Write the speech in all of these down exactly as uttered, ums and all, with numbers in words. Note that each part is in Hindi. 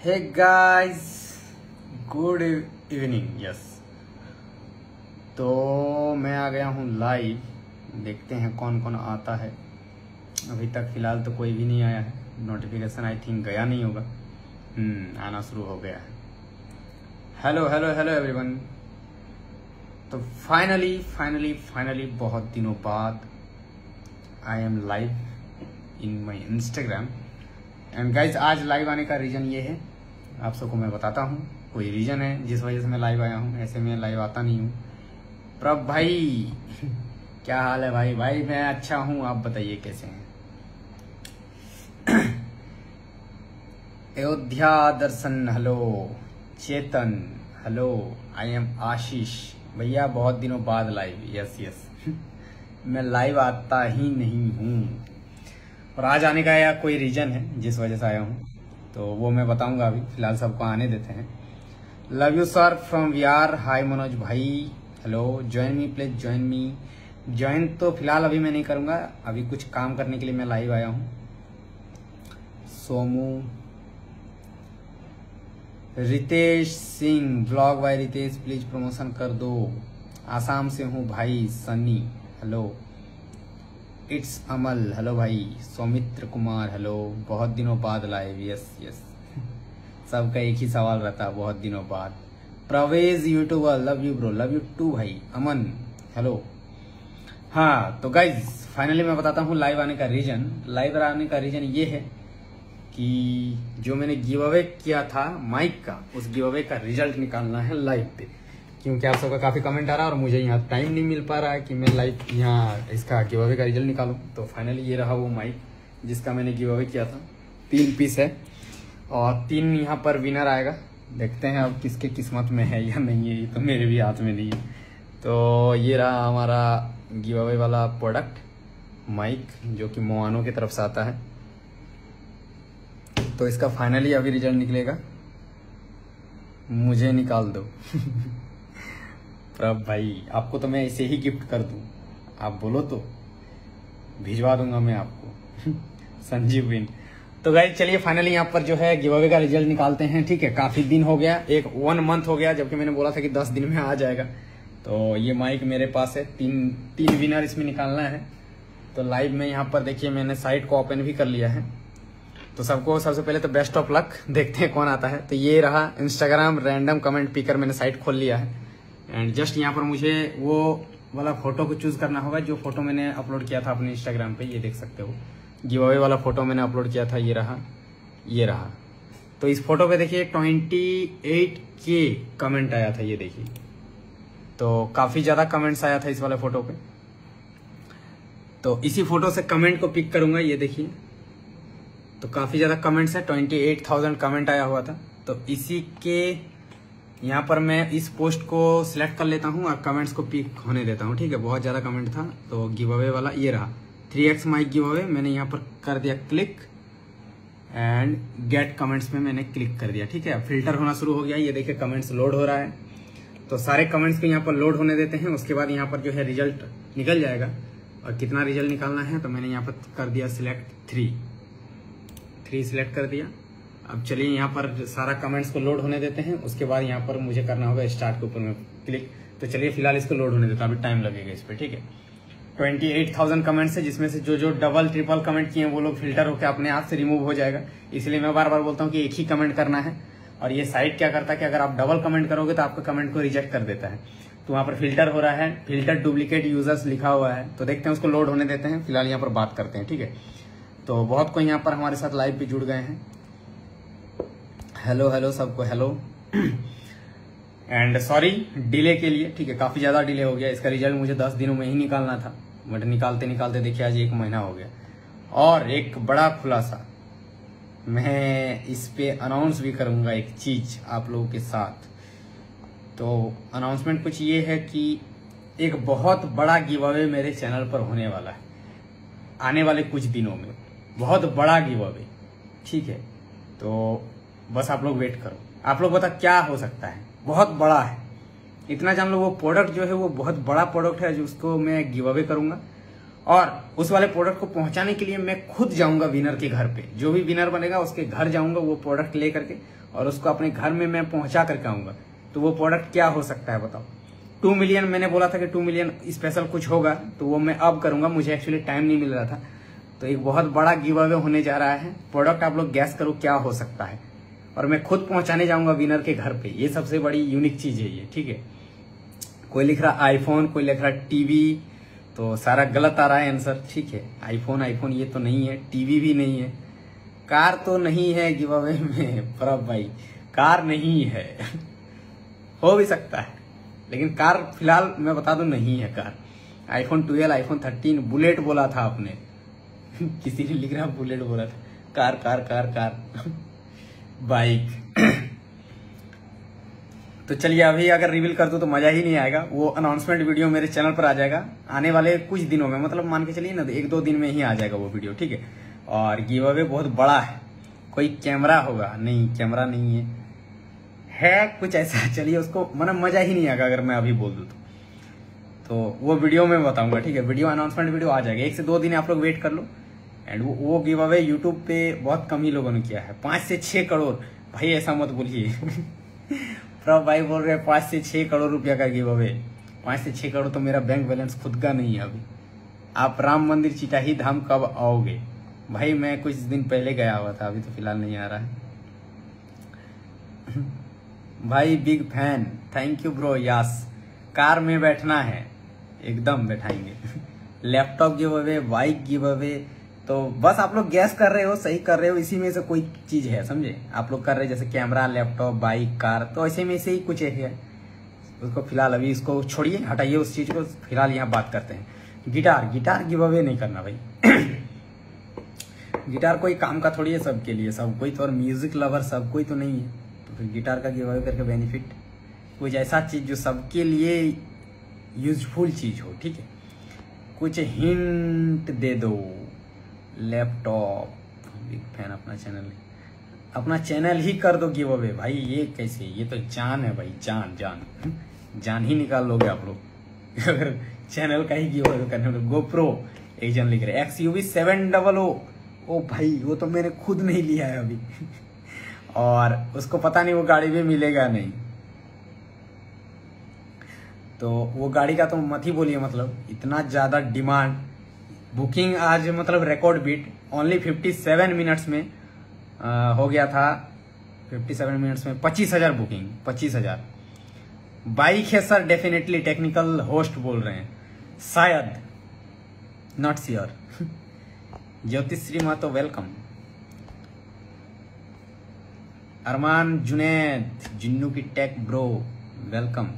हे गाइस, गुड इवनिंग। यस, तो मैं आ गया हूँ लाइव। देखते हैं कौन कौन आता है। अभी तक फ़िलहाल तो कोई भी नहीं आया है। नोटिफिकेशन आई थिंक गया नहीं होगा। हम्म आना शुरू हो गया है। Hello hello hello everyone. तो फाइनली फाइनली फाइनली बहुत दिनों बाद I am live in my Instagram. And guys, आज लाइव आने का रीज़न ये है, आप सबको मैं बताता हूँ। कोई रीज़न है जिस वजह से मैं लाइव आया हूँ, ऐसे मैं लाइव आता नहीं हूँ। प्रभ भाई क्या हाल है भाई? भाई मैं अच्छा हूँ, आप बताइए कैसे हैं? Ayodhya Darshan hello, Chetan hello, I am Ashish भैया बहुत दिनों बाद लाइव। यस यस मैं लाइव आता ही नहीं हूँ, और आज आने का या कोई रीज़न है जिस वजह से आया हूँ, तो वो मैं बताऊंगा। अभी फिलहाल सबको आने देते हैं। Love you sir from Vihar. Hi Manoj भाई hello, join me please, join me. Join तो फिलहाल अभी मैं नहीं करूंगा, अभी कुछ काम करने के लिए मैं लाइव आया हूँ। Somu, Ritesh Singh, blog by Ritesh please promotion कर दो। आसाम से हूँ भाई। Sunny hello, it's Amal hello भाई। सौमित्र कुमार हेलो, बहुत दिनों बाद लाइव। यस यस सबका एक ही सवाल रहता है, बहुत दिनों बाद। Parvez YouTuber love you bro, love you too भाई। अमन हेलो। हाँ तो गाइज, फाइनली मैं बताता हूँ लाइव आने का रीजन। लाइव आने का रीजन ये है कि जो मैंने गिव अवे किया था माइक का, उस गिव अवे का रिजल्ट निकालना है लाइव पे, क्योंकि आप सबका काफ़ी कमेंट आ रहा है और मुझे यहाँ टाइम नहीं मिल पा रहा है कि मैं लाइव यहाँ इसका गिव अवे का रिजल्ट निकालूं। तो फाइनली ये रहा वो माइक जिसका मैंने गिव अवे किया था। तीन पीस है और तीन यहाँ पर विनर आएगा। देखते हैं अब किसके किस्मत में है या नहीं है, ये तो मेरे भी हाथ में नहीं है। तो ये रहा हमारा गिव अवे वाला प्रोडक्ट माइक, जो कि मोआनो की तरफ से आता है। तो इसका फाइनली अभी रिजल्ट निकलेगा, मुझे निकाल दो प्रभ भाई, आपको तो मैं ऐसे ही गिफ्ट कर दूं, आप बोलो तो भिजवा दूंगा मैं आपको संजीव विन। तो गाइस चलिए फाइनली यहाँ पर जो है गिव अवे का रिजल्ट निकालते हैं। ठीक है, काफी दिन हो गया, एक वन मंथ हो गया, जबकि मैंने बोला था कि दस दिन में आ जाएगा। तो ये माइक मेरे पास है, तीन तीन विनर इसमें निकालना है। तो लाइव में यहाँ पर देखिए मैंने साइट को ओपन भी कर लिया है। तो सबको सबसे पहले तो बेस्ट ऑफ लक, देखते हैं कौन आता है। तो ये रहा इंस्टाग्राम रैंडम कमेंट पिकर, मैंने साइट खोल लिया है। एंड जस्ट यहाँ पर मुझे वो वाला फोटो को चूज करना होगा जो फोटो मैंने अपलोड किया था अपने इंस्टाग्राम पे। ये देख सकते हो, गिव अवे वाला फोटो मैंने अपलोड किया था, ये रहा ये रहा। तो इस फोटो पे देखिए अट्ठाईस के कमेंट आया था, ये देखिए। तो काफी ज्यादा कमेंट्स आया था इस वाले फोटो पे। तो इसी फोटो से कमेंट को पिक करूंगा, ये देखिए। तो काफी ज्यादा कमेंट्स है, अट्ठाईस हज़ार कमेंट आया हुआ था। तो इसी के यहाँ पर मैं इस पोस्ट को सिलेक्ट कर लेता हूँ और कमेंट्स को पिक होने देता हूँ। ठीक है, बहुत ज़्यादा कमेंट था। तो गिव अवे वाला ये रहा three X mic giveaway, मैंने यहाँ पर कर दिया क्लिक एंड गेट कमेंट्स में मैंने क्लिक कर दिया। ठीक है, फिल्टर होना शुरू हो गया, ये देखिए कमेंट्स लोड हो रहा है। तो सारे कमेंट्स को यहाँ पर लोड होने देते हैं, उसके बाद यहाँ पर जो है रिजल्ट निकल जाएगा। और कितना रिजल्ट निकालना है तो मैंने यहाँ पर कर दिया सिलेक्ट थ्री थ्री सिलेक्ट कर दिया। अब चलिए यहाँ पर सारा कमेंट्स को लोड होने देते हैं, उसके बाद यहाँ पर मुझे करना होगा स्टार्ट के ऊपर में क्लिक। तो चलिए फिलहाल इसको लोड होने देता हूं, अभी टाइम लगेगा इस पर। ठीक है, अट्ठाईस हज़ार कमेंट्स है, जिसमें से जो जो डबल ट्रिपल कमेंट किए हैं वो लोग फिल्टर होकर अपने आप से रिमूव हो जाएगा। इसलिए मैं बार बार बोलता हूँ कि एक ही कमेंट करना है। और ये साइट क्या करता है कि अगर आप डबल कमेंट करोगे तो आपका कमेंट को रिजेक्ट कर देता है। तो वहाँ पर फिल्टर हो रहा है, फिल्टर डुप्लीकेट यूजर्स लिखा हुआ है। तो देखते हैं, उसको लोड होने देते हैं। फिलहाल यहाँ पर बात करते हैं। ठीक है, तो बहुत कोई यहाँ पर हमारे साथ लाइव भी जुड़ गए हैं। हेलो हेलो सबको हेलो एंड सॉरी डिले के लिए। ठीक है, काफी ज्यादा डिले हो गया। इसका रिजल्ट मुझे दस दिनों में ही निकालना था, बट निकालते निकालते देखिए आज एक महीना हो गया। और एक बड़ा खुलासा मैं इस पे अनाउंस भी करूंगा, एक चीज आप लोगों के साथ। तो अनाउंसमेंट कुछ ये है कि एक बहुत बड़ा गिव अवे मेरे चैनल पर होने वाला है आने वाले कुछ दिनों में, बहुत बड़ा गिव अवे। ठीक है, तो बस आप लोग वेट करो। आप लोग बता क्या हो सकता है, बहुत बड़ा है। इतना जान लो, वो प्रोडक्ट जो है वो बहुत बड़ा प्रोडक्ट है, जो उसको मैं गिव अवे करूंगा। और उस वाले प्रोडक्ट को पहुंचाने के लिए मैं खुद जाऊंगा विनर के घर पे। जो भी विनर बनेगा उसके घर जाऊंगा वो प्रोडक्ट ले करके, और उसको अपने घर में मैं पहुंचा करके आऊंगा। तो वो प्रोडक्ट क्या हो सकता है बताओ? टू मिलियन मैंने बोला था कि टू मिलियन स्पेशल कुछ होगा, तो वो मैं अब करूंगा। मुझे एक्चुअली टाइम नहीं मिल रहा था। तो एक बहुत बड़ा गिव अवे होने जा रहा है। प्रोडक्ट आप लोग गैस करो क्या हो सकता है, और मैं खुद पहुंचाने जाऊंगा विनर के घर पे। ये सबसे बड़ी यूनिक चीज है ये, ठीक है। कोई लिख रहा आईफोन, कोई लिख रहा टीवी, तो सारा गलत आ रहा है आंसर, ठीक है। आईफोन आईफोन ये तो नहीं है, टीवी भी नहीं है, कार तो नहीं है गिव अवे में। परब भाई कार नहीं है हो भी सकता है, लेकिन कार फिलहाल मैं बता दूं नहीं है car. IPhone twelve, iPhone thirteen, bullet बोला था आपने किसी ने लिख रहा बुलेट बोला था। Car car car car bike तो चलिए अभी अगर रिवील कर दूं तो मजा ही नहीं आएगा। वो अनाउंसमेंट वीडियो मेरे चैनल पर आ जाएगा आने वाले कुछ दिनों में, मतलब मान के चलिए ना एक दो दिन में ही आ जाएगा वो वीडियो, ठीक है। और गिव अवे बहुत बड़ा है। कोई कैमरा होगा? नहीं, कैमरा नहीं है, है कुछ ऐसा। चलिए उसको मतलब मजा ही नहीं आएगा अगर मैं अभी बोल दूं तो तो वो वीडियो में बताऊंगा, ठीक है। वीडियो अनाउंसमेंट वीडियो आ जाएगा, एक से दो दिन आप लोग वेट कर लो। एंड वो वो गिव अवे यूट्यूब पे बहुत कम ही लोगों ने किया है। पांच से छह करोड़ भाई ऐसा मत बोलिए प्रभ भाई बोल रहे हैं पांच से छह करोड़ रुपया का गिव अवे। पांच से छह करोड़ तो मेरा बैंक बैलेंस खुद का नहीं है अभी। आप राम मंदिर चिटाही धाम कब आओगे? भाई मैं कुछ दिन पहले गया हुआ था, अभी तो फिलहाल नहीं आ रहा है भाई big fan, thank you bro. Yes, car में बैठना है, एकदम बैठाएंगे laptop giveaway, bike giveaway, तो बस आप लोग गैस कर रहे हो, सही कर रहे हो। इसी में से कोई चीज है, समझे? आप लोग कर रहे हो जैसे कैमरा, लैपटॉप, बाइक, कार, तो ऐसे में से ही कुछ है उसको। फिलहाल अभी इसको छोड़िए, हटाइए उस चीज को। फिलहाल यहाँ बात करते हैं गिटार। गिटार गिव अवे नहीं करना भाई गिटार कोई काम का थोड़ी है सबके लिए, सब कोई तो, और म्यूजिक लवर सब कोई तो नहीं है। तो फिर गिटार का गिव अवे करके बेनिफिट कुछ ऐसा चीज जो सबके लिए यूजफुल चीज हो, ठीक है। कुछ हिंट दे दो। लैपटॉप, बिग फैन, अपना चैनल, अपना चैनल ही कर दो गिव अवे भाई। ये कैसे? ये तो जान है भाई, जान जान जान ही निकाल लोगे आप लोग अगर चैनल का ही गिव अवे करने में। गोप्रो एक जन लिख रहे, X UV seven double O. ओ भाई वो तो मैंने खुद नहीं लिया है अभी और उसको पता नहीं वो गाड़ी भी मिलेगा नहीं, तो वो गाड़ी का तो मत ही बोलिए। मतलब इतना ज्यादा डिमांड, बुकिंग आज मतलब रिकॉर्ड बीट ओनली सत्तावन मिनट्स में आ, हो गया था। सत्तावन मिनट्स में पच्चीस हजार बुकिंग, पच्चीस हजार। बाइक है सर, डेफिनेटली टेक्निकल होस्ट बोल रहे हैं शायद, नॉट श्योर ज्योतिश्री माँ तो वेलकम। अरमान जुनैद, जिन्नू की tech bro welcome,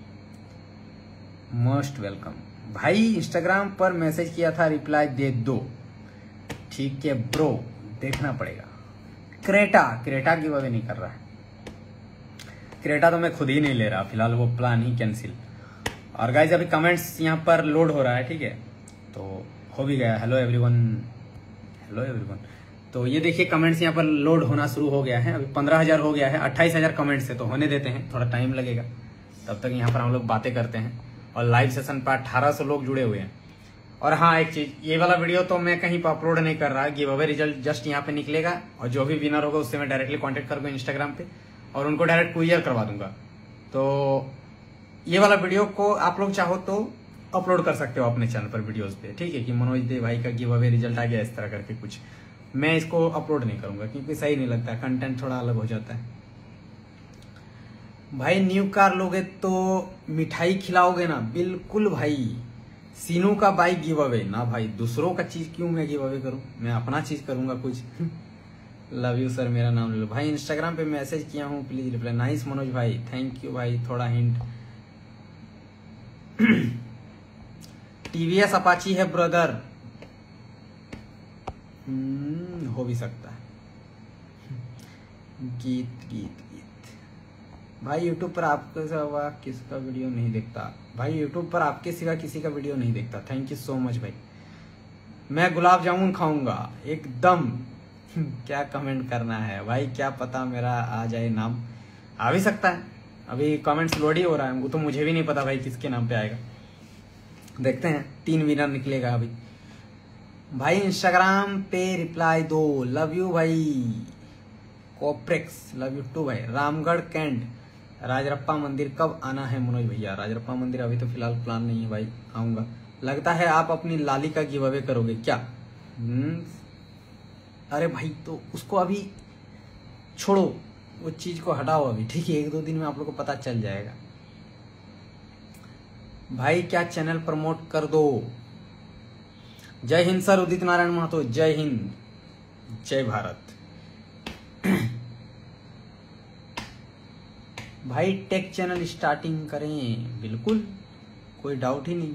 most welcome भाई। इंस्टाग्राम पर मैसेज किया था, रिप्लाई दे दो। ठीक है ब्रो, देखना पड़ेगा। क्रेटा, क्रेटा की वजह नहीं कर रहा है। क्रेटा तो मैं खुद ही नहीं ले रहा फिलहाल, वो प्लान ही कैंसिल। और गाइज अभी कमेंट्स यहाँ पर लोड हो रहा है, ठीक है, तो हो भी गया। Hello everyone, hello everyone. तो ये देखिए कमेंट्स यहाँ पर लोड होना शुरू हो गया है। अभी पंद्रह हजार हो गया है, अट्ठाईस हजार कमेंट्स है, तो होने देते हैं, थोड़ा टाइम लगेगा। तब तक यहाँ पर हम लोग बातें करते हैं। और लाइव सेशन पर अठारह सौ लोग जुड़े हुए हैं। और हाँ एक चीज, ये वाला वीडियो तो मैं कहीं पर अपलोड नहीं कर रहा, गिव अवे रिजल्ट जस्ट यहाँ पे निकलेगा, और जो भी विनर होगा उससे मैं डायरेक्टली कांटेक्ट करूंगा इंस्टाग्राम पे, और उनको डायरेक्ट कुरियर करवा दूंगा। तो ये वाला वीडियो को आप लोग चाहो तो अपलोड कर सकते हो अपने चैनल पर वीडियोस पे, ठीक है, कि मनोज दे भाई का गिव अवे रिजल्ट आ गया इस तरह करके कुछ। मैं इसको अपलोड नहीं करूंगा क्योंकि सही नहीं लगता, कंटेंट थोड़ा अलग हो जाता है। भाई न्यू कार लोगे तो मिठाई खिलाओगे ना? बिल्कुल भाई। सीनू का बाइक गिव अवे ना भाई, दूसरों का चीज क्यों मैं गिव अवे करूं? मैं अपना चीज करूंगा कुछ लव यू सर, मेरा नाम ले लो भाई। इंस्टाग्राम पे मैसेज किया हूँ, प्लीज रिप्लाई। नाइस मनोज भाई, थैंक यू भाई। थोड़ा हिंट टीवीएस अपाची है ब्रदर, हो भी सकता है। गीत गीत गीत भाई, यूट्यूब पर आपके सिवा किसी का वीडियो नहीं देखता। भाई यूट्यूब पर आपके सिवा किसी का वीडियो नहीं देखता। थैंक यू सो मच भाई। मैं गुलाब जामुन खाऊंगा एकदम क्या कमेंट करना है भाई, क्या पता मेरा आ जाए नाम, आ भी सकता है। अभी कमेंट्स लोड ही हो रहा है, वो तो मुझे भी नहीं पता भाई किसके नाम पे आएगा। देखते हैं, तीन विनर निकलेगा अभी। भाई इंस्टाग्राम पे रिप्लाई दो, लव यू भाई। कोप्रेक्स लव यू टू भाई। रामगढ़ कैंट राजरप्पा मंदिर कब आना है मनोज भैया? राजरप्पा मंदिर अभी तो फिलहाल प्लान नहीं है भाई, आऊंगा। लगता है आप अपनी लाली का गिव अवे करोगे क्या? हम्म, अरे भाई तो उसको अभी छोड़ो, वो चीज को हटाओ अभी, ठीक है? एक दो दिन में आप लोग को पता चल जाएगा। भाई क्या चैनल प्रमोट कर दो। जय हिंद सर उदित नारायण महतो, जय हिंद, जय भारत। भाई टेक चैनल स्टार्टिंग करें, बिल्कुल कोई डाउट ही नहीं।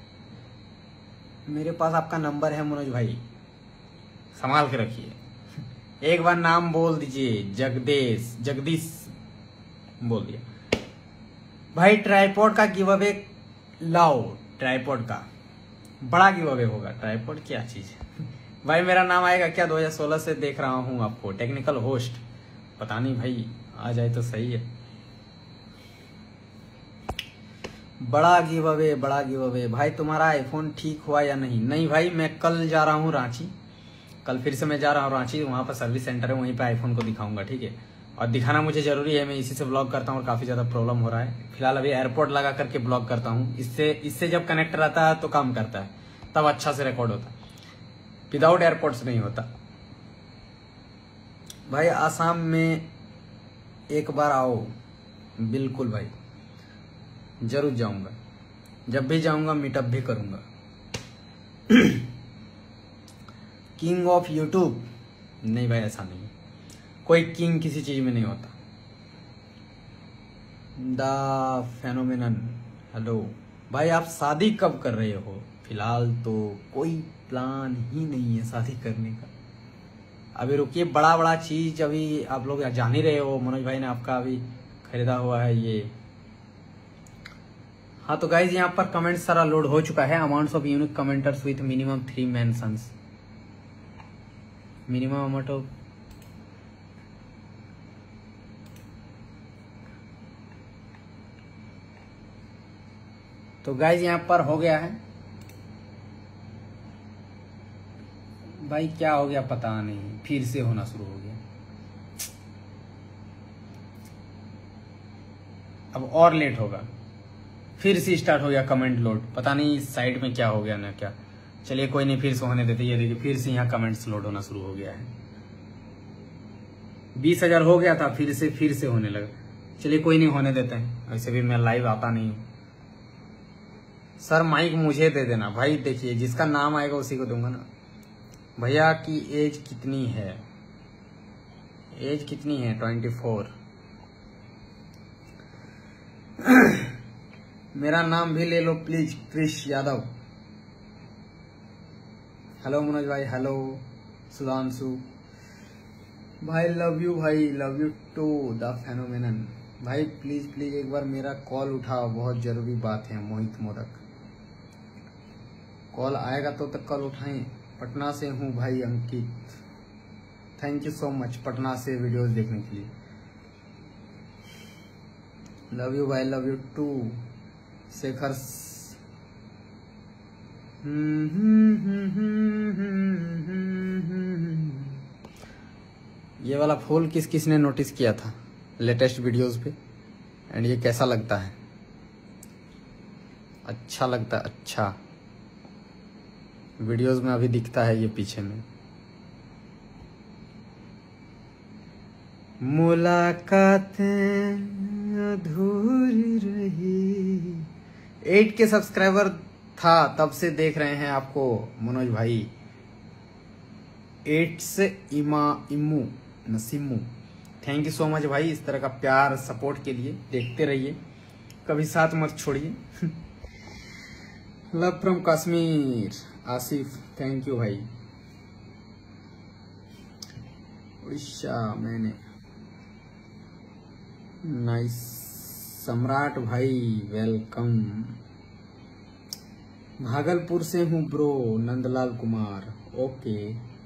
मेरे पास आपका नंबर है मनोज भाई, संभाल के रखिए। एक बार नाम बोल दीजिए, जगदीश, जगदीश बोल दिया भाई। ट्राइपॉड का गिव अवे लाओ, ट्राइपॉड का बड़ा गिव अवे होगा। ट्राइपॉड क्या चीज है भाई? मेरा नाम आएगा क्या? दो हज़ार सोलह से देख रहा हूं आपको, टेक्निकल होस्ट। पता नहीं भाई, आ जाए तो सही है। बड़ा गिव अवे, बड़ा गिव अवे। भाई तुम्हारा आईफोन ठीक हुआ या नहीं? नहीं भाई, मैं कल जा रहा हूँ रांची, कल फिर से मैं जा रहा हूँ रांची, वहाँ पर सर्विस सेंटर है, वहीं पे आईफोन को दिखाऊंगा, ठीक है? और दिखाना मुझे जरूरी है, मैं इसी से ब्लॉग करता हूँ और काफी ज्यादा प्रॉब्लम हो रहा है। फिलहाल अभी एयरपोर्ट लगा करके ब्लॉग करता हूँ, इससे इससे जब कनेक्ट रहता है तो काम करता है, तब अच्छा से रिकॉर्ड होता है, विदाउट एयरपोर्ट्स नहीं होता। भाई आसाम में एक बार आओ। बिल्कुल भाई, जरूर जाऊंगा, जब भी जाऊंगा मीटअप भी करूंगा। किंग ऑफ यूट्यूब नहीं भाई, ऐसा नहीं, कोई किंग किसी चीज में नहीं होता। द फेनोमेनन हेलो भाई, आप शादी कब कर रहे हो? फिलहाल तो कोई प्लान ही नहीं है शादी करने का, अभी रुकिए। बड़ा बड़ा चीज अभी आप लोग जान ही रहे हो, मनोज भाई ने आपका अभी खरीदा हुआ है ये। हाँ तो गाइज यहाँ पर कमेंट सारा लोड हो चुका है। Amounts of unique commenters with minimum three mentions, minimum amount of तो गाइज यहाँ पर हो गया है भाई। क्या हो गया पता नहीं, फिर से होना शुरू हो गया। अब और लेट होगा, फिर से स्टार्ट हो गया कमेंट लोड। पता नहीं इस साइड में क्या हो गया ना क्या। चलिए कोई नहीं, फिर से होने देते। ये देखिए फिर से यहाँ कमेंट्स लोड होना शुरू हो गया है। बीस हजार हो गया था, फिर से फिर से होने लगा। चलिए कोई नहीं, होने देते हैं। वैसे भी मैं लाइव आता नहीं हूँ। सर माइक मुझे दे देना भाई। देखिए जिसका नाम आएगा उसी को दूंगा ना। भैया की एज कितनी है? एज कितनी है? Twenty four. मेरा नाम भी ले लो प्लीज, क्रिश यादव। हेलो मनोज भाई, हेलो सुधांशु भाई, लव यू भाई, love you too the phenomenon भाई। प्लीज प्लीज एक बार मेरा कॉल उठाओ, बहुत जरूरी बात है। मोहित मोदक, कॉल आएगा तो तक कॉल उठाएं। पटना से हूँ भाई Ankit, thank you so much Patna से वीडियोस देखने के लिए। लव यू भाई, लव यू टू शेखर। ये वाला फूल किस किस ने नोटिस किया था लेटेस्ट वीडियोस पे? एंड ये कैसा लगता है? अच्छा लगता है? अच्छा, वीडियोस में अभी दिखता है ये पीछे में। मुलाकातें अधूरी रही। एट के सब्सक्राइबर था तब से देख रहे हैं आपको मनोज भाई। एट से इमा इमू Naseemu, thank you so much भाई इस तरह का प्यार सपोर्ट के लिए। देखते रहिए, कभी साथ मत छोड़िए। Love from Kashmir Asif, thank you भाई। उड़ीसा मैंने नाइस। सम्राट भाई वेलकम। भागलपुर से हूँ bro, Nandlal Kumar, okay.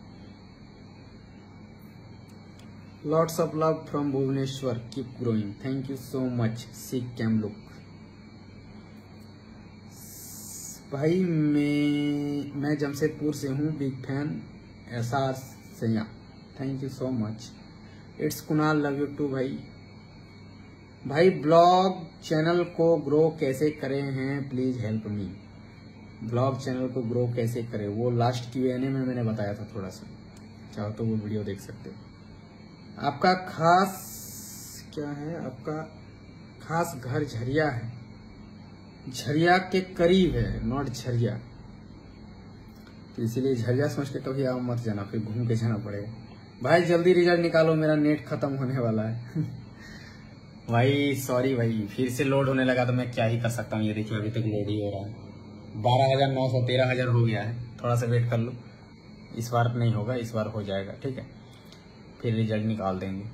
Lots of love from Bhubaneswar, keep growing, thank you so much. सिक कैम लुक। भाई मैं मैं जमशेदपुर से हूँ, बिग फैन एस आर सैया, thank you so much. It's Kunal, love you too भाई। भाई ब्लॉग चैनल को ग्रो कैसे करें हैं, please help me. Blog channel को ग्रो कैसे करें, वो लास्ट क्यू एन ए में मैंने बताया था, थोड़ा सा चाहो तो वो वीडियो देख सकते हो। आपका खास क्या है, आपका खास घर झरिया है, झरिया के करीब है, नॉट झरिया, तो इसीलिए झरिया सोच के कभी आप मत जाना, फिर घूम के जाना पड़ेगा। भाई जल्दी रिजल्ट निकालो, मेरा नेट खत्म होने वाला है। भाई सॉरी भाई, फिर से लोड होने लगा तो मैं क्या ही कर सकता हूँ। ये देखिए अभी तक लोड ही हो रहा है, बारह हजार नौ सौ तेरह हजार हो गया है, थोड़ा सा वेट कर लो। इस बार नहीं होगा, इस बार हो जाएगा, ठीक है, फिर रिजल्ट निकाल देंगे।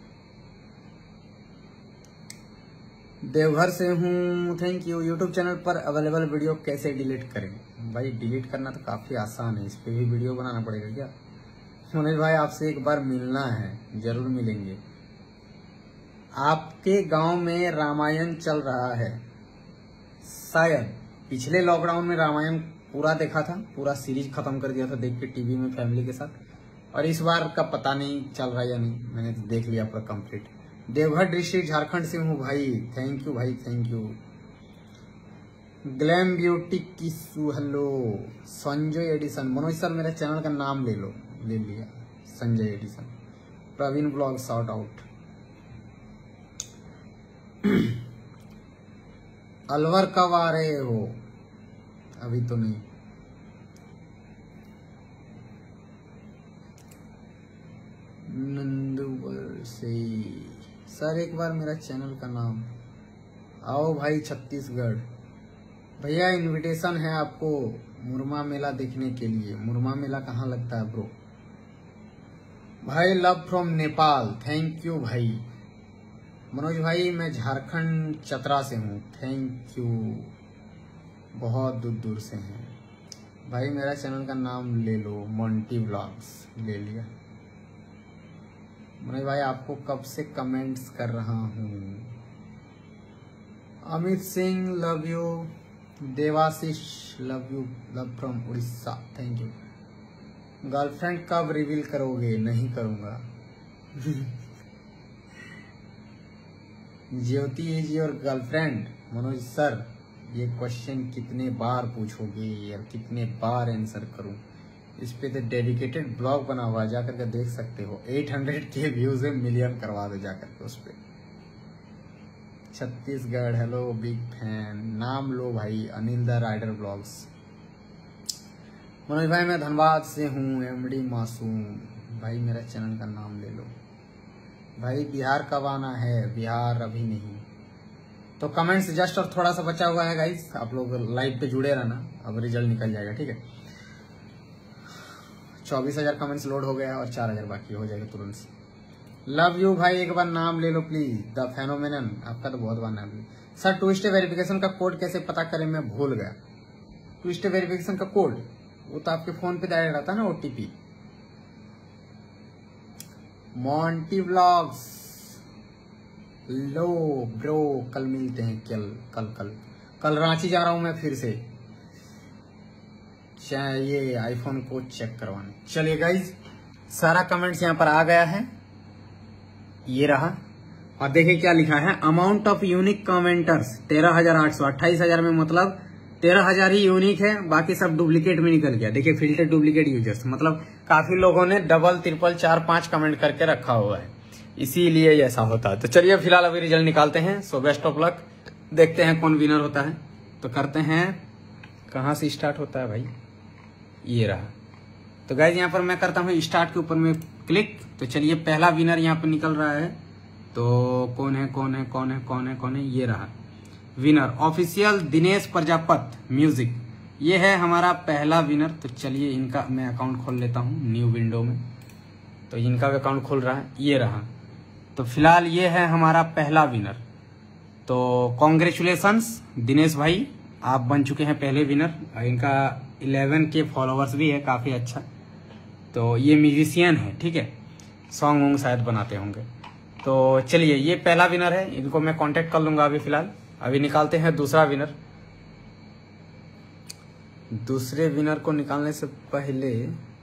देवघर से हूँ, थैंक यू। यूट्यूब चैनल पर अवेलेबल वीडियो कैसे डिलीट करें? भाई डिलीट करना तो काफी आसान है, इस पे भी वीडियो बनाना पड़ेगा क्या? मनोज भाई आपसे एक बार मिलना है, जरूर मिलेंगे। आपके गांव में रामायण चल रहा है शायद, पिछले लॉकडाउन में रामायण पूरा देखा था, पूरा सीरीज खत्म कर दिया था देख के टीवी में फैमिली के साथ, और इस बार का पता नहीं चल रहा या नहीं, मैंने तो देख लिया पूरा कंप्लीट। देवघर डिस्ट्रिक्ट झारखंड से हूँ भाई, थैंक यू भाई, थैंक यू। ग्लैम ब्यूटी किसू, hello. Sanjay Edison, Manoj sir मेरे चैनल का नाम ले लो, ले लिया, Sanjay Edison. Praveen blog short out. Alwar कब आ रहे हो? अभी तो नहीं। नंदुवर से सर एक बार मेरा चैनल का नाम। आओ भाई छत्तीसगढ़, भैया इनविटेशन है आपको मुरमा मेला देखने के लिए। मुरमा मेला कहाँ लगता है ब्रो? भाई love from Nepal, thank you भाई। मनोज भाई मैं झारखंड चतरा से हूँ, थैंक यू, बहुत दूर दूर से हैं भाई। मेरा चैनल का नाम ले लो, मोंटी व्लॉग्स, ले लिया। मनोज भाई आपको कब से कमेंट्स कर रहा हूँ। Amit Singh love you. Debashish love you, love from Odisha, thank you. Girlfriend कब रिवील करोगे? नहीं करूंगा। Jyoti is your girlfriend? Manoj sir ये क्वेश्चन कितने बार पूछोगे यार, कितने बार आंसर करूं? इस पे तो डेडिकेटेड ब्लॉग बना हुआ, जाकर के देख सकते हो। आठ सौ के व्यूज है, मिलियन करवा दो जाकर के उस पे। Chhattisgarh, hello big fan. नाम लो भाई, Anil the rider blogs. Manoj भाई मैं धनबाद से हूँ, एमडी मासूम। भाई मेरा चैनल का नाम ले लो। भाई बिहार कब आना है? बिहार अभी नहीं। तो कमेंट्स जस्ट और थोड़ा सा बचा हुआ है गाइस, आप लोग लाइव पे जुड़े रहना, अब रिजल्ट निकल जाएगा, ठीक है। चौबीस हजार कमेंट्स लोड हो गया और चार हजार बाकी, हो जाएगा तुरंत से। लव यू भाई, एक बार नाम ले लो प्लीज। द फेनोमेनन, आपका तो बहुत बार नाम ले। सर ट्विस्ट वेरिफिकेशन का कोड कैसे पता करें? मैं भूल गया। ट्विस्ट वेरिफिकेशन का कोड वो तो आपके फोन पे डायरेक्ट आता है ना, ओटीपी। मॉन्टी व्लॉग्स, लो ब्रो, कल मिलते हैं। कल कल कल कल रांची जा रहा हूं मैं फिर से, ये आईफोन को चेक करवाने। चलिए गाइज, सारा कमेंट्स यहाँ पर आ गया है, ये रहा। और देखिए क्या लिखा है, अमाउंट ऑफ यूनिक कमेंटर्स तेरह हजार आठ सौ। अट्ठाईस हजार में मतलब तेरह हजार ही यूनिक है, बाकी सब डुप्लीकेट में निकल गया। देखिए फिल्टर डुप्लीकेट यूजर्स, मतलब काफी लोगों ने डबल ट्रिपल चार पांच कमेंट करके रखा हुआ है, इसीलिए ऐसा होता है। तो चलिए फिलहाल अभी रिजल्ट निकालते हैं। सो बेस्ट ऑफ लक, देखते हैं कौन विनर होता है। तो करते हैं, कहाँ से स्टार्ट होता है भाई, ये रहा। तो गाइज यहाँ पर मैं करता हूँ स्टार्ट के ऊपर में क्लिक। तो चलिए पहला विनर यहाँ पर निकल रहा है। तो कौन है कौन है कौन है कौन है कौन है ये रहा winner, official Dinesh Prajapati music, ये है हमारा पहला विनर। तो चलिए इनका मैं अकाउंट खोल लेता हूँ न्यू विंडो में। तो इनका भी अकाउंट खोल रहा है, ये रहा। तो फिलहाल ये है हमारा पहला विनर। तो कॉन्ग्रेचुलेशंस दिनेश भाई, आप बन चुके हैं पहले विनर। इनका इलेवन के फॉलोअर्स भी है, काफी अच्छा। तो ये म्यूजिशियन है, ठीक है, सॉन्ग वोंग शायद बनाते होंगे। तो चलिए ये पहला विनर है, इनको मैं कांटेक्ट कर लूंगा अभी फिलहाल। अभी निकालते हैं दूसरा विनर। दूसरे विनर को निकालने से पहले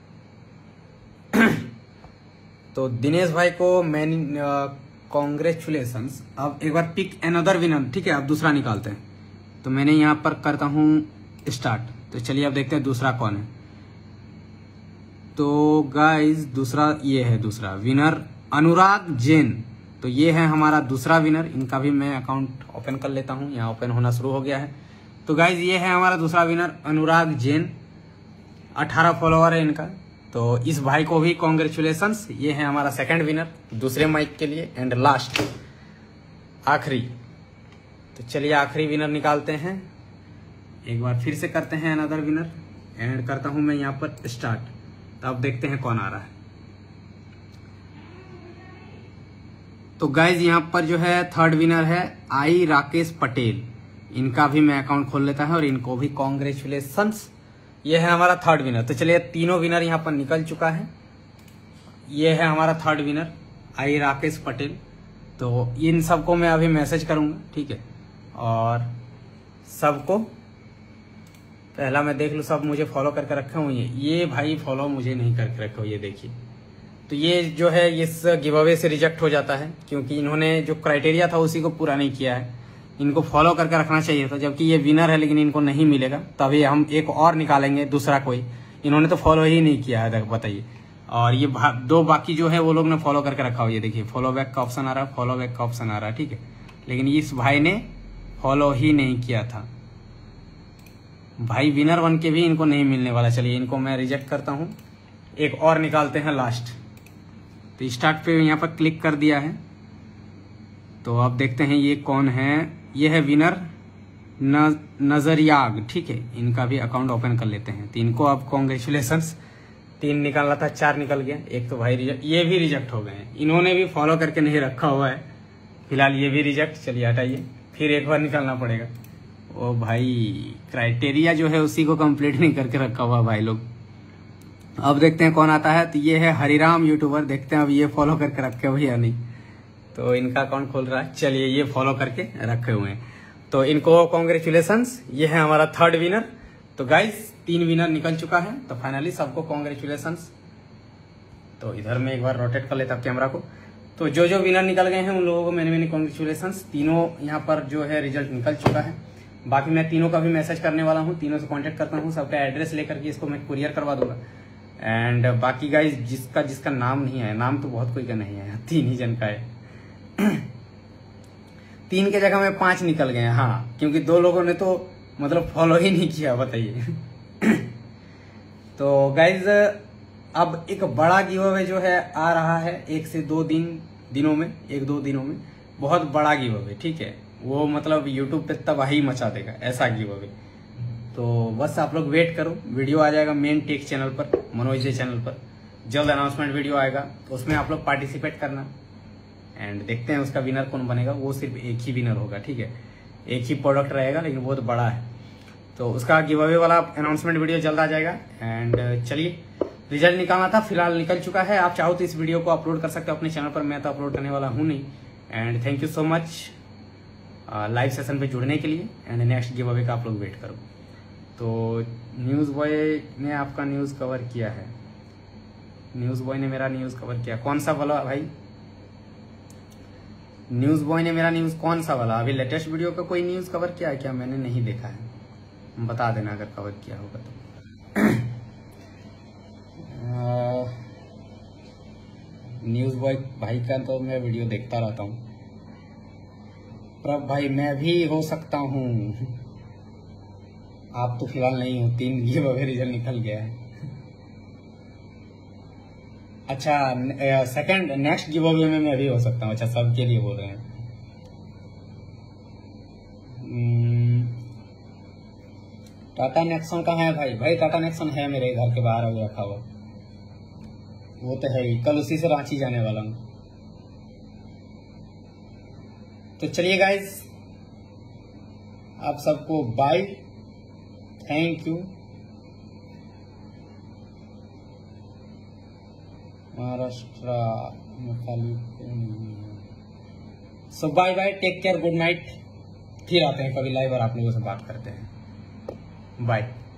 तो दिनेश भाई को मैन कॉन्ग्रेचुलेशंस। अब एक बार पिक अनदर विनर, ठीक है, अब दूसरा निकालते हैं। तो मैंने यहाँ पर करता हूँ स्टार्ट। तो चलिए अब देखते हैं दूसरा कौन है। तो गाइस दूसरा ये है, दूसरा विनर अनुराग जैन। तो ये है हमारा दूसरा विनर। इनका भी मैं अकाउंट ओपन कर लेता हूँ, यहाँ ओपन होना शुरू हो गया है। तो गाइस ये है हमारा दूसरा विनर अनुराग जैन, अठारह फॉलोअर है इनका। तो इस भाई को भी कॉन्ग्रेचुलेशंस। ये है हमारा सेकंड विनर दूसरे माइक के लिए। एंड लास्ट आखिरी, तो चलिए आखिरी विनर निकालते हैं। एक बार फिर से करते हैं अनदर विनर एंड करता हूं मैं यहाँ पर स्टार्ट। तो अब देखते हैं कौन आ रहा है। तो गाइज यहाँ पर जो है थर्ड विनर है आई राकेश पटेल। इनका भी मैं अकाउंट खोल लेता है और इनको भी कॉन्ग्रेचुलेशंस। ये है हमारा थर्ड विनर। तो चलिए तीनों विनर यहाँ पर निकल चुका है। ये है हमारा third winner I Rakesh Patel. तो इन सबको मैं अभी मैसेज करूंगा, ठीक है। और सबको पहला मैं देख लूँ सब मुझे फॉलो करके रखे हुए हैं। ये भाई फॉलो मुझे नहीं करके रखे हुए, ये देखिए। तो ये जो है इस गिव अवे से रिजेक्ट हो जाता है क्योंकि इन्होंने जो क्राइटेरिया था उसी को पूरा नहीं किया है। इनको फॉलो करके रखना चाहिए था, जबकि ये विनर है लेकिन इनको नहीं मिलेगा। तभी हम एक और निकालेंगे दूसरा कोई। इन्होंने तो फॉलो ही नहीं किया है, बताइए। और ये दो बाकी जो है वो लोग ने फॉलो करके रखा हुआ, ये देखिए फॉलो बैक का ऑप्शन आ रहा है, फॉलो बैक का ऑप्शन आ रहा है, ठीक है। लेकिन इस भाई ने फॉलो ही नहीं किया था। भाई विनर बन के भी इनको नहीं मिलने वाला। चलिए इनको मैं रिजेक्ट करता हूं। एक और निकालते हैं लास्ट। तो स्टार्ट पे यहाँ पर क्लिक कर दिया है। तो अब देखते हैं ये कौन है। ये है विनर न, नजरियाग, ठीक है। इनका भी अकाउंट ओपन कर लेते हैं। तो इनको अब कॉन्ग्रेचुलेशंस। तीन निकालना था, चार निकल गया। एक तो भाई रिजेक्ट, ये भी रिजेक्ट हो गए हैं। इन्होंने भी फॉलो करके नहीं रखा हुआ है, फिलहाल ये भी रिजेक्ट। चलिए हटाइए, फिर एक बार निकालना पड़ेगा। ओ भाई क्राइटेरिया जो है उसी को कंप्लीट नहीं करके रखा हुआ भाई लोग। अब देखते हैं कौन आता है। तो ये है हरिराम यूट्यूबर। देखते हैं अब ये फॉलो करके रखे हुए या नहीं। तो इनका अकाउंट खोल रहा है। चलिए ये फॉलो करके रखे हुए हैं, तो इनको कॉन्ग्रेचुलेशंस। ये है हमारा थर्ड विनर। तो गाइस तीन विनर निकल चुका है। तो फाइनली सबको कॉन्ग्रेचुलेशंस। तो इधर में एक बार रोटेट कर लेता हूं कैमरा को। तो जो जो विनर निकल गए हैं उन लोगों को मैंने मैंने कॉन्ग्रेचुलेशंस। तीनों यहाँ पर जो है रिजल्ट निकल चुका है। बाकी मैं तीनों का भी मैसेज करने वाला हूँ, तीनों से कॉन्टेक्ट करता हूँ, सबका एड्रेस लेकर के इसको मैं कुरियर करवा दूंगा। एंड बाकी गाइज जिसका जिसका नाम नहीं है, नाम तो बहुत कोई का नहीं है, तीन ही जन का है। तीन के जगह में पांच निकल गए हैं, हाँ, क्योंकि दो लोगों ने तो मतलब फॉलो ही नहीं किया, बताइए। तो गाइज अब एक बड़ा गिव अवे जो है आ रहा है एक से दो दिन दिनों में, एक दो दिनों में बहुत बड़ा गिव अवे, ठीक है। वो मतलब यूट्यूब पे तबाही मचा देगा, ऐसा गिव अवे। तो बस आप लोग वेट करो, वीडियो आ जाएगा मेन टेक चैनल पर, मनोज जी चैनल पर जल्द अनाउंसमेंट वीडियो आएगा। तो उसमें आप लोग पार्टिसिपेट करना एंड देखते हैं उसका विनर कौन बनेगा। वो सिर्फ एक ही विनर होगा, ठीक है, एक ही प्रोडक्ट रहेगा लेकिन बहुत बड़ा है। तो उसका गिव अवे वाला अनाउंसमेंट वीडियो जल्द आ जाएगा। एंड चलिए रिजल्ट निकालना था, फिलहाल निकल चुका है। आप चाहो तो इस वीडियो को अपलोड कर सकते हो अपने चैनल पर, मैं तो अपलोड करने वाला हूँ नहीं। And thank you so much live session पे जुड़ने के लिए। एंड नेक्स्ट गिव अवे का आप लोग वेट करो। तो न्यूज़ बॉय ने आपका न्यूज़ कवर किया है, न्यूज़ बॉय ने मेरा न्यूज़ कवर किया, कौन सा वाला भाई? न्यूज़ बॉय ने मेरा न्यूज़ कौन सा वाला? अभी लेटेस्ट वीडियो का कोई न्यूज़ कवर किया है क्या? मैंने नहीं देखा है, बता देना अगर कवर किया होगा तो। न्यूज़ बॉय भाई का तो मैं वीडियो देखता रहता हूँ। प्रभ भाई मैं भी हो सकता हूँ, आप तो फिलहाल नहीं हो। तीन गिव अवे रिजल्ट निकल गया है। अच्छा सेकंड नेक्स्ट गिव अवे में मैं भी हो सकता हूँ। अच्छा सबके लिए बोल रहे हैं। टाटा नेक्सॉन कहाँ है भाई? भाई टाटा नेक्सॉन है मेरे घर के बाहर अभी रखा हुआ, वो तो है ही, कल उसी से रांची जाने वाला हूँ। तो चलिए गाइज आप सबको बाय, थैंक यू। महाराष्ट्र में खाली so bye bye, take care, good night. फिर आते हैं कभी लाइव और आप लोगों से बात करते हैं। बाय।